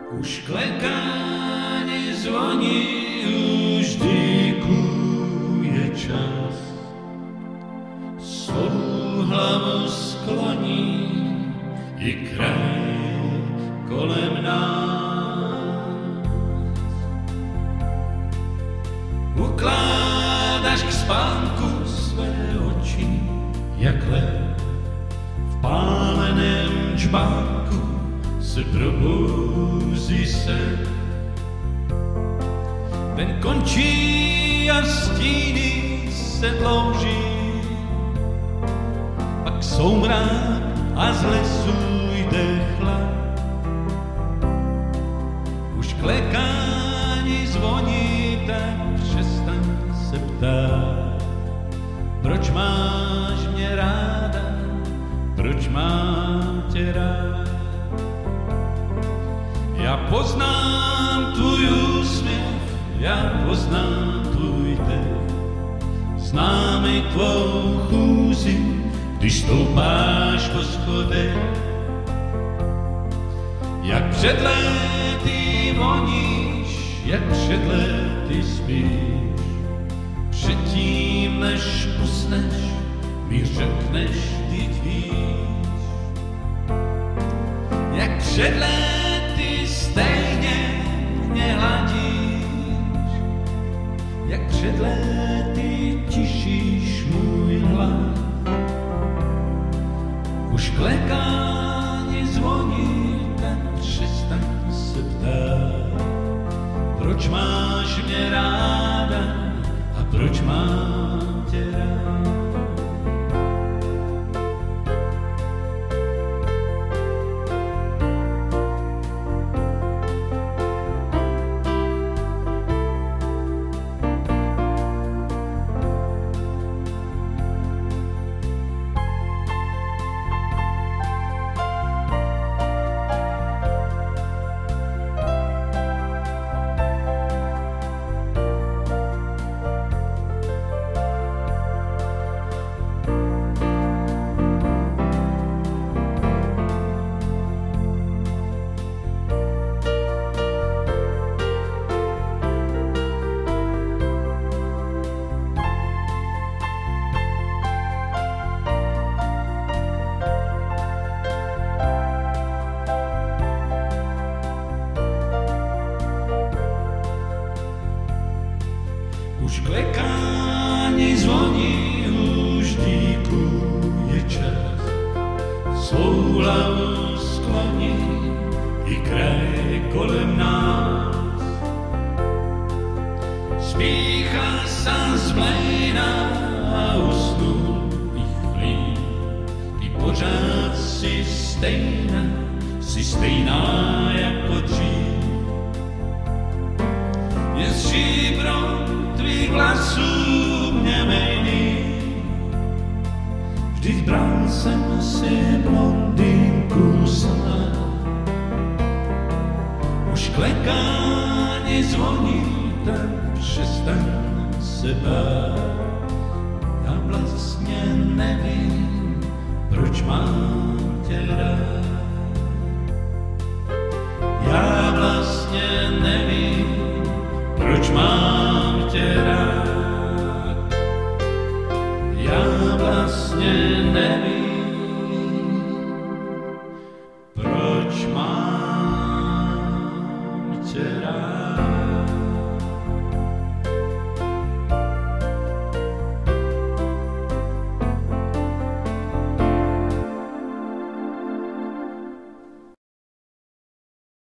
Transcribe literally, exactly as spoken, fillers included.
Už klekáni zvoní, už dýkuje čas. Svou hlavu skloní i kraj kolem nás. Ukládáš k spánku své oči, jak lev v páleném čbánku se probouzí sen. Ten končí a stíny se dlouží, pak soumrák a z lesu jde chlad. Už klekáni zvoní, tak přestaň se ptát. Proč máš mě ráda, proč mám tě rád? Já poznám tvůj úsměv, já poznám tvůj dech. Znám i tvou chůzi, když stoupáš po schodech. Jak před léty voníš, jak před léty spíš. Předtím, než usneš, mi řekneš, vždyť víš. Jak před léty stejně mě hladíš, jak před léty tišíš můj hlad. Už klekáni zvoní, tak přestaň se ptát. Proč máš mě ráda a proč mám tě rád? Už klekáni zvoní, už dýkuje čas. Svou hlavu skloní i kraj kolem nás. Spíchá sa z mlejna a usnul i chlí. Ty pořád si stejná, si stejná jako dřív. Je stříbro tvých vlasů mě mejný, vždyť bral jsem si blondýnku sama. Už klekáni zvoní, tak přestaň se bát. Já vlastně nevím, proč mám tě rád. Já vlastně nevím, proč mám tě rád. Já vlastně nevím, proč mám tě rád.